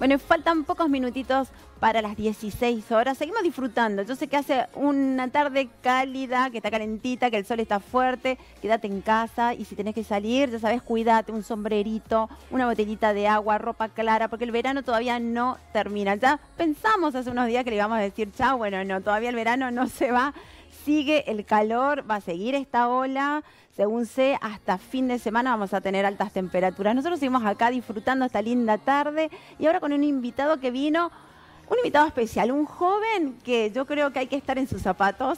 Bueno, faltan pocos minutitos para las 16 horas. Seguimos disfrutando. Yo sé que hace una tarde cálida, que está calentita, que el sol está fuerte. Quédate en casa y si tenés que salir, ya sabes, cuídate, un sombrerito, una botellita de agua, ropa clara, porque el verano todavía no termina. Ya pensamos hace unos días que le íbamos a decir chao. Bueno, no, todavía el verano no se va. Sigue el calor, va a seguir esta ola. Según sé, hasta fin de semana vamos a tener altas temperaturas. Nosotros seguimos acá disfrutando esta linda tarde y ahora con un invitado que vino, un invitado especial, un joven que yo creo que hay que estar en sus zapatos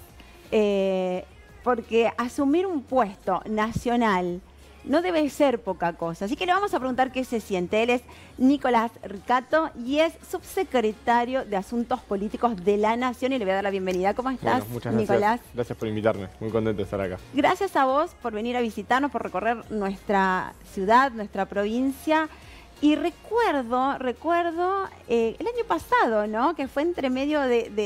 porque asumir un puesto nacional no debe ser poca cosa. Así que le vamos a preguntar qué se siente. Él es Nicolás Ricato y es subsecretario de Asuntos Políticos de la Nación y le voy a dar la bienvenida. ¿Cómo estás, bueno, muchas Nicolás? Gracias. Gracias por invitarme. Muy contento de estar acá. Gracias a vos por venir a visitarnos, por recorrer nuestra ciudad, nuestra provincia. Y recuerdo el año pasado, ¿no? Que fue entre medio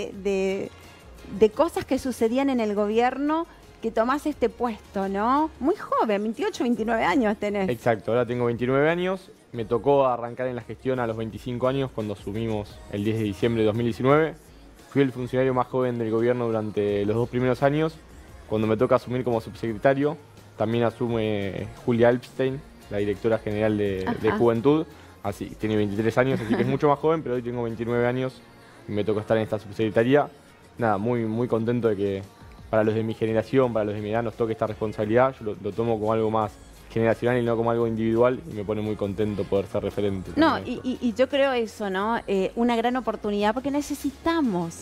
de cosas que sucedían en el gobierno que tomás este puesto, ¿no? Muy joven, 28, 29 años tenés. Exacto, ahora tengo 29 años. Me tocó arrancar en la gestión a los 25 años cuando asumimos el 10 de diciembre de 2019. Fui el funcionario más joven del gobierno durante los 2 primeros años. Cuando me toca asumir como subsecretario, también asume Julia Alpstein, la directora general de Juventud. Así, tiene 23 años, así que es mucho más joven, pero hoy tengo 29 años y me toca estar en esta subsecretaría. Nada, muy contento de que para los de mi generación, para los de mi edad nos toque esta responsabilidad. Yo lo tomo como algo más generacional y no como algo individual y me pone muy contento poder ser referente. No, y yo creo eso, ¿no? Una gran oportunidad porque necesitamos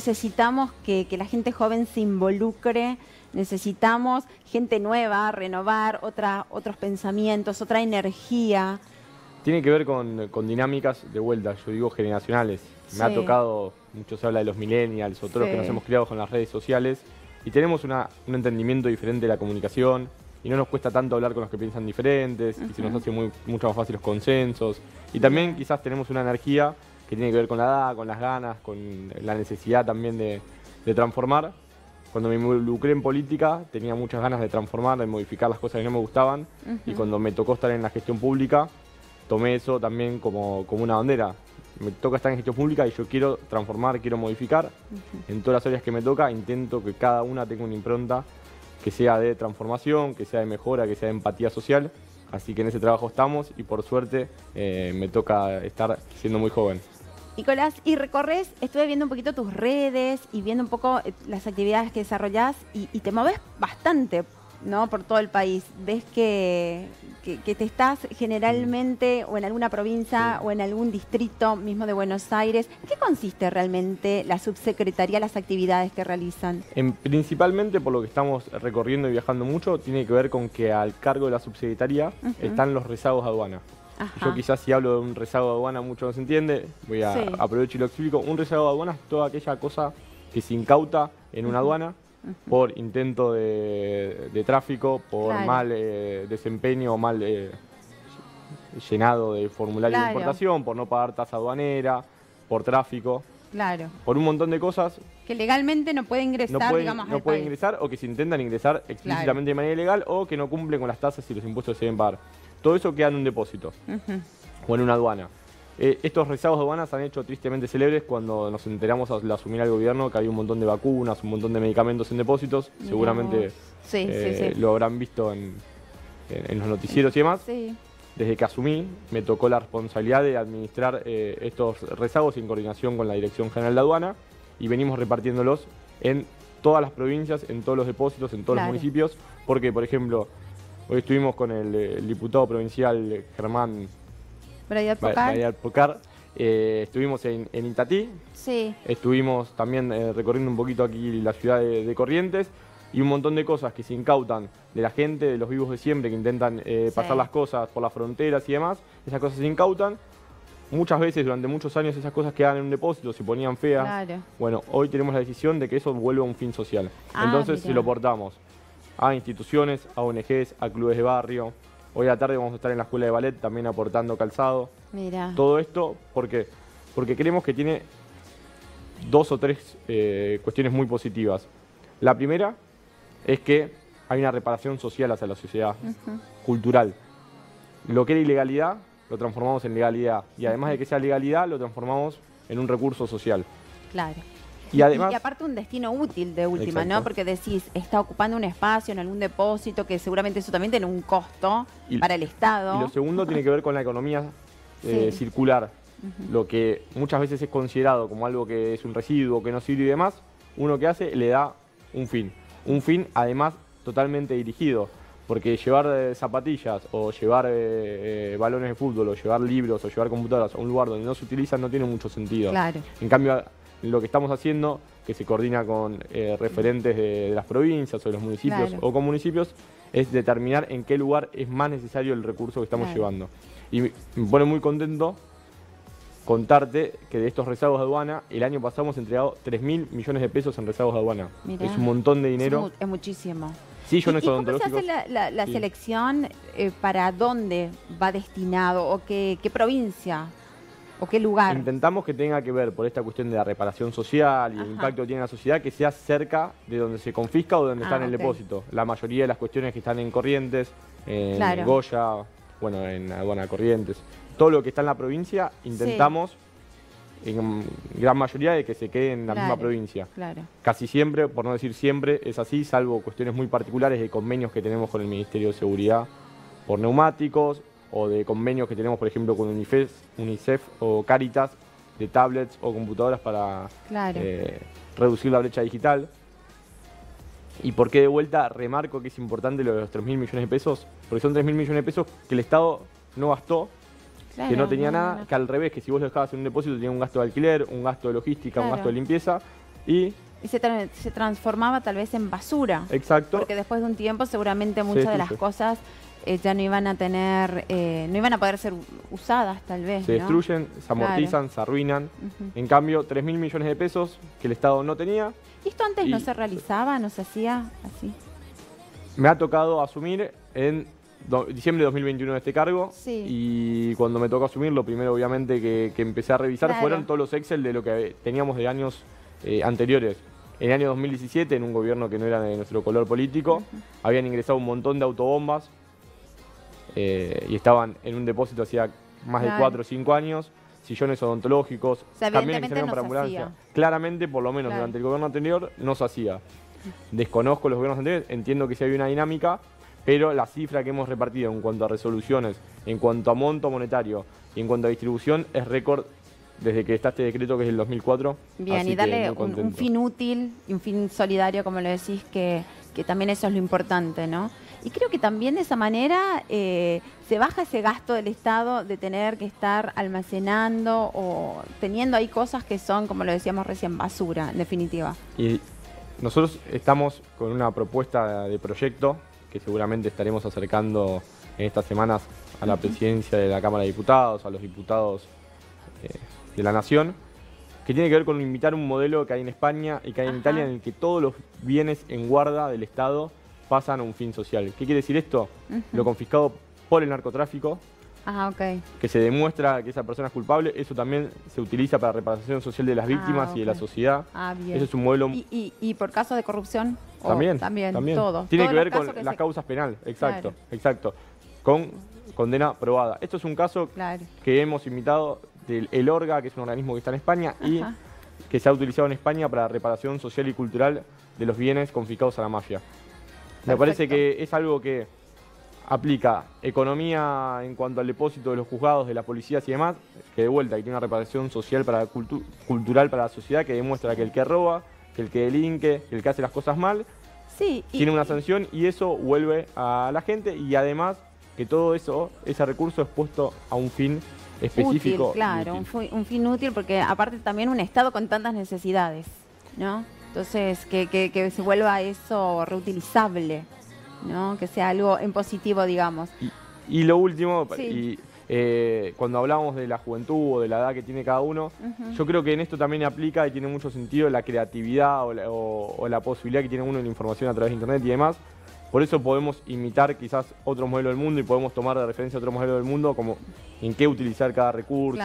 que la gente joven se involucre, necesitamos gente nueva, renovar otros pensamientos, otra energía. Tiene que ver con dinámicas de vuelta, yo digo generacionales. Me ha tocado, mucho se habla de los millennials o todos los que nos hemos criado con las redes sociales y tenemos un entendimiento diferente de la comunicación y no nos cuesta tanto hablar con los que piensan diferentes y se nos hace mucho más fácil los consensos. Y también quizás tenemos una energía que tiene que ver con la edad, con las ganas, con la necesidad también de transformar. Cuando me involucré en política tenía muchas ganas de transformar, de modificar las cosas que no me gustaban y cuando me tocó estar en la gestión pública tomé eso también como una bandera. Me toca estar en gestión pública y yo quiero transformar, quiero modificar. En todas las áreas que me toca intento que cada una tenga una impronta que sea de transformación, que sea de mejora, que sea de empatía social. Así que en ese trabajo estamos y por suerte me toca estar siendo muy joven. Nicolás, y recorres, estuve viendo un poquito tus redes y viendo un poco las actividades que desarrollás y te moves bastante, ¿no? Por todo el país. Ves que te estás generalmente o en alguna provincia o en algún distrito mismo de Buenos Aires. ¿En qué consiste realmente la subsecretaría, las actividades que realizan? Principalmente por lo que estamos recorriendo y viajando mucho, tiene que ver con que al cargo de la subsecretaría están los rezagos de aduana. Yo quizás si hablo de un rezago de aduana mucho no se entiende, voy a aprovecho y lo explico. Un rezago de aduana es toda aquella cosa que se incauta en una aduana por intento de tráfico, por mal desempeño o mal llenado de formulario de importación, por no pagar tasa aduanera, por tráfico. Claro. Por un montón de cosas. Que legalmente no puede ingresar, no pueden ingresar o que se intentan ingresar explícitamente de manera ilegal o que no cumplen con las tasas y los impuestos que se deben pagar. Todo eso queda en un depósito o en una aduana. Estos rezagos de aduanas han hecho tristemente célebres cuando nos enteramos al asumir al gobierno que había un montón de vacunas, un montón de medicamentos en depósitos. Seguramente lo habrán visto en los noticieros y demás. Desde que asumí, me tocó la responsabilidad de administrar estos rezagos en coordinación con la Dirección General de Aduana y venimos repartiéndolos en todas las provincias, en todos los depósitos, en todos los municipios, porque, por ejemplo, hoy estuvimos con el diputado provincial Germán Brayat Pocar, estuvimos en Itatí, estuvimos también recorriendo un poquito aquí la ciudad de Corrientes y un montón de cosas que se incautan de la gente, de los vivos de siempre que intentan pasar las cosas por las fronteras y demás, esas cosas se incautan. Muchas veces durante muchos años esas cosas quedaban en un depósito, se ponían feas. Bueno, hoy tenemos la decisión de que eso vuelva a un fin social. Entonces se lo portamos a instituciones, a ONGs, a clubes de barrio. Hoy a la tarde vamos a estar en la escuela de ballet también aportando calzado. Todo esto porque creemos que tiene 2 o 3 cuestiones muy positivas. La primera es que hay una reparación social hacia la sociedad, cultural. Lo que era ilegalidad lo transformamos en legalidad. Y además de que sea legalidad, lo transformamos en un recurso social. Claro. Y además, y aparte un destino útil de última, exacto, ¿no? Porque decís, está ocupando un espacio en algún depósito, que seguramente eso también tiene un costo para el Estado. Y lo segundo tiene que ver con la economía circular. Lo que muchas veces es considerado como algo que es un residuo, que no sirve y demás, uno que hace le da un fin. Un fin además totalmente dirigido. Porque llevar zapatillas o llevar balones de fútbol o llevar libros o llevar computadoras a un lugar donde no se utilizan no tiene mucho sentido. Claro. En cambio, lo que estamos haciendo, que se coordina con referentes de las provincias o de los municipios o con municipios, es determinar en qué lugar es más necesario el recurso que estamos llevando. Y me pone muy contento contarte que de estos rezagos de aduana, el año pasado hemos entregado 3.000 millones de pesos en rezagos de aduana. Mirá, es un montón de dinero. Es muchísimo. Sillones ¿Y odontológicos. ¿Cómo se hace la selección para dónde va destinado o qué provincia o qué lugar? Intentamos que tenga que ver por esta cuestión de la reparación social y el impacto que tiene en la sociedad, que sea cerca de donde se confisca o de donde está en el depósito. La mayoría de las cuestiones que están en Corrientes, en Goya, bueno, en Aduana Corrientes, todo lo que está en la provincia, intentamos en gran mayoría de que se quede en la misma provincia. Casi siempre, por no decir siempre, es así, salvo cuestiones muy particulares de convenios que tenemos con el Ministerio de Seguridad por neumáticos, o de convenios que tenemos, por ejemplo, con UNICEF o Cáritas, de tablets o computadoras para reducir la brecha digital. ¿Y por qué de vuelta remarco que es importante lo de los 3.000 millones de pesos? Porque son 3.000 millones de pesos que el Estado no gastó, que no tenía nada, que al revés, que si vos lo dejabas en un depósito tenía un gasto de alquiler, un gasto de logística, un gasto de limpieza y se transformaba tal vez en basura. Exacto. Porque después de un tiempo seguramente muchas de las cosas ya no iban a tener, no iban a poder ser usadas tal vez. Se destruyen, se amortizan, se arruinan. En cambio, 3.000 millones de pesos que el Estado no tenía. ¿Y esto antes no se realizaba, no se hacía así? Me ha tocado asumir en diciembre de 2021 este cargo y cuando me tocó asumir, lo primero obviamente que empecé a revisar fueron todos los Excel de lo que teníamos de años anteriores. En el año 2017, en un gobierno que no era de nuestro color político, habían ingresado un montón de autobombas y estaban en un depósito hacía más de 4 o 5 años, sillones odontológicos, camiones que salieron para ambulancia. Claramente, por lo menos durante el gobierno anterior, no se hacía. Desconozco los gobiernos anteriores, entiendo que sí había una dinámica, pero la cifra que hemos repartido en cuanto a resoluciones, en cuanto a monto monetario y en cuanto a distribución es récord desde que está este decreto, que es el 2004. Bien, y darle un fin útil y un fin solidario, como lo decís, que también eso es lo importante, ¿no? Y creo que también de esa manera se baja ese gasto del Estado de tener que estar almacenando o teniendo ahí cosas que son, como lo decíamos recién, basura, en definitiva. Y nosotros estamos con una propuesta de proyecto que seguramente estaremos acercando en estas semanas a la presidencia de la Cámara de Diputados, a los diputados de la Nación, que tiene que ver con imitar un modelo que hay en España y que hay en Italia, en el que todos los bienes en guarda del Estado pasan a un fin social. ¿Qué quiere decir esto? Lo confiscado por el narcotráfico, que se demuestra que esa persona es culpable, eso también se utiliza para reparación social de las víctimas y de la sociedad. Eso es un modelo... ¿Y por caso de corrupción? También, todo. Tiene que ver con las causas penales, exacto, con condena probada. Esto es un caso que hemos imitado del El Orga, que es un organismo que está en España y que se ha utilizado en España para reparación social y cultural de los bienes confiscados a la mafia. Me parece que es algo que aplica economía en cuanto al depósito de los juzgados, de las policías y demás, que de vuelta que tiene una reparación social cultural para la sociedad, que demuestra que el que roba, que el que delinque, que el que hace las cosas mal, tiene una sanción y eso vuelve a la gente y además que todo eso, ese recurso es puesto a un fin específico. Útil, claro, un fin útil porque aparte también un Estado con tantas necesidades, ¿no? Entonces, que se vuelva eso reutilizable, ¿no? Que sea algo en positivo, digamos. Y lo último, cuando hablamos de la juventud o de la edad que tiene cada uno, yo creo que en esto también aplica y tiene mucho sentido la creatividad o la posibilidad que tiene uno de la información a través de Internet y demás. Por eso podemos imitar quizás otro modelo del mundo y podemos tomar de referencia otro modelo del mundo, como en qué utilizar cada recurso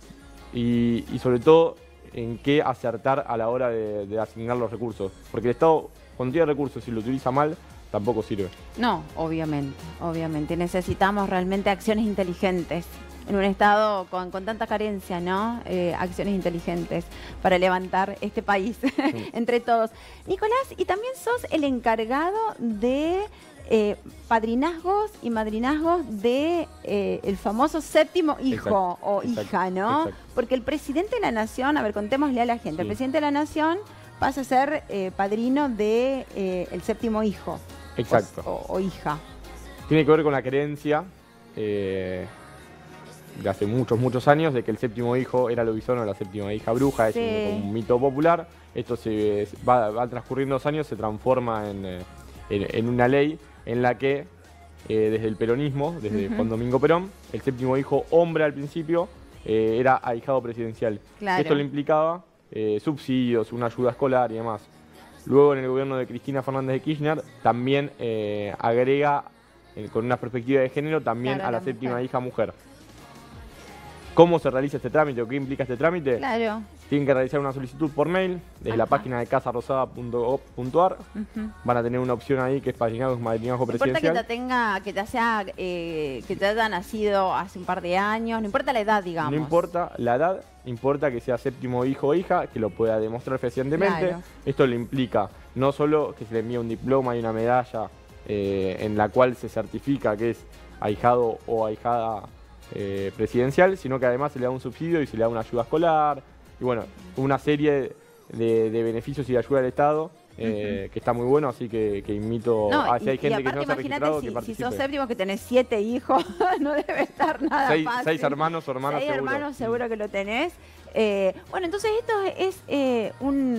y sobre todo en qué acertar a la hora de asignar los recursos. Porque el Estado, cuando tiene recursos y lo utiliza mal, tampoco sirve. No, obviamente. Necesitamos realmente acciones inteligentes en un estado con tanta carencia, ¿no? Acciones inteligentes para levantar este país entre todos. Nicolás, y también sos el encargado de padrinazgos y madrinazgos de el famoso séptimo hijo o hija, ¿no? Exacto. Porque el presidente de la nación, a ver, contémosle a la gente, el presidente de la nación pasa a ser padrino de el séptimo hijo. Exacto. O hija. Tiene que ver con la creencia de hace muchos años de que el séptimo hijo era lobizón o la séptima hija bruja. Es un mito popular. Esto va transcurriendo los años, se transforma en una ley en la que desde el peronismo, desde Juan Domingo Perón, el séptimo hijo hombre al principio era ahijado presidencial. Claro. Esto le implicaba subsidios, una ayuda escolar y demás. Luego en el gobierno de Cristina Fernández de Kirchner también agrega, con una perspectiva de género, también a la séptima hija mujer. ¿Cómo se realiza este trámite o qué implica este trámite? Claro. Tienen que realizar una solicitud por mail desde la página de casarosada.gov.ar. Van a tener una opción ahí que es padrinazgo presidencial. No importa que te haya nacido hace un par de años, no importa la edad, digamos. No importa la edad, importa que sea séptimo hijo o hija, que lo pueda demostrar fehacientemente. Claro. Esto le implica no solo que se le envíe un diploma y una medalla en la cual se certifica que es ahijado o ahijada presidencial, sino que además se le da un subsidio y se le da una ayuda escolar y bueno, una serie de beneficios y de ayuda del Estado que está muy bueno, así que invito si hay gente que no se ha registrado que participe. Si sos séptimo que tenés 7 hijos, no debe estar nada fácil. 6 hermanos o hermanas 6 seguro. hermanos seguro que lo tenés. Bueno, entonces esto es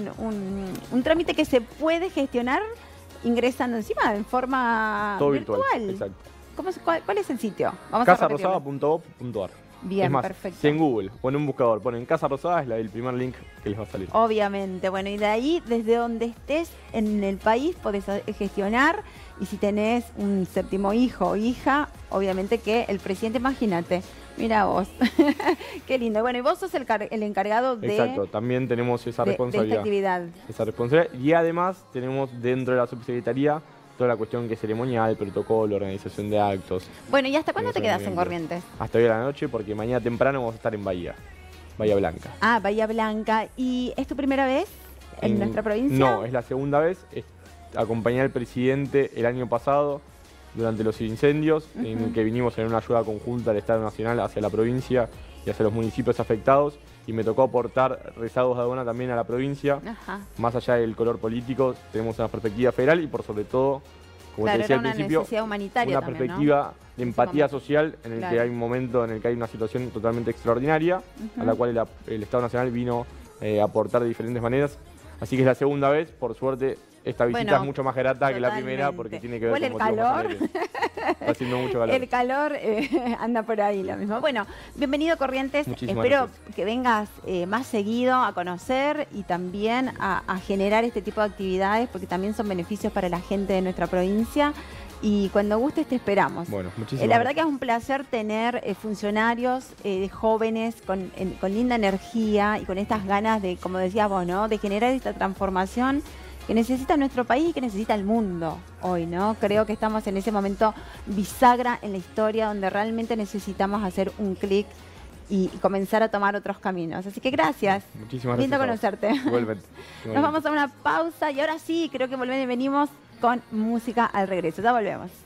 un trámite que se puede gestionar ingresando encima en forma todo virtual. Exacto. ¿Cuál es el sitio? Casarosada.gov.ar. Bien, es más, perfecto. Si en Google o en un buscador ponen Casa Rosada, es el primer link que les va a salir. Obviamente, bueno, y de ahí, desde donde estés en el país, podés gestionar. Y si tenés un séptimo hijo o hija, obviamente que el presidente, imagínate, mira vos, qué lindo. Bueno, y vos sos el encargado de... Exacto, también tenemos esa responsabilidad. De esta actividad. Esa responsabilidad. Y además tenemos dentro de la subsecretaría toda la cuestión que es ceremonial, protocolo, organización de actos. Bueno, ¿y hasta cuándo te quedas en Corrientes? Hasta hoy a la noche, porque mañana temprano vamos a estar en Bahía Blanca. Ah, Bahía Blanca. ¿Y es tu primera vez en nuestra provincia? No, es la segunda vez. Acompañé al presidente el año pasado durante los incendios, en el que vinimos en una ayuda conjunta del Estado Nacional hacia la provincia y hacia los municipios afectados. Y me tocó aportar rezagos de aduana también a la provincia. Más allá del color político, tenemos una perspectiva federal y por sobre todo, como te decía al principio, una perspectiva de empatía social en el que hay un momento en el que hay una situación totalmente extraordinaria, a la cual el Estado Nacional vino a aportar de diferentes maneras. Así que es la segunda vez, por suerte. Esta visita es mucho más grata que la primera porque tiene que ver con motivos más alegres. Está haciendo mucho calor. El calor anda por ahí lo mismo. Bueno, bienvenido Corrientes. Espero que vengas más seguido a conocer y también a generar este tipo de actividades porque también son beneficios para la gente de nuestra provincia. Y cuando gustes te esperamos. Bueno, muchísimas La verdad que es un placer tener funcionarios jóvenes con linda energía y con estas ganas de, como decías vos, ¿no? De generar esta transformación que necesita nuestro país y que necesita el mundo hoy, ¿no? Creo que estamos en ese momento bisagra en la historia donde realmente necesitamos hacer un clic y comenzar a tomar otros caminos. Así que gracias. Muchísimas gracias. Lindo conocerte. Igualmente. Nos vamos a una pausa y ahora sí, creo que venimos con música al regreso. Ya volvemos.